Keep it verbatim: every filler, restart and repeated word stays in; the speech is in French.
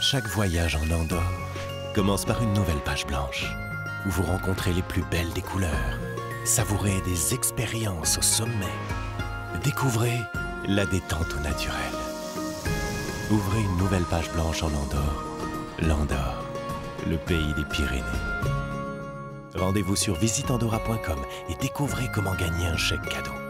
Chaque voyage en Andorre commence par une nouvelle page blanche, où vous rencontrez les plus belles des couleurs, savourez des expériences au sommet, découvrez la détente au naturel. Ouvrez une nouvelle page blanche en Andorre. L'Andorre, le pays des Pyrénées. Rendez-vous sur visite andorra point com et découvrez comment gagner un chèque cadeau.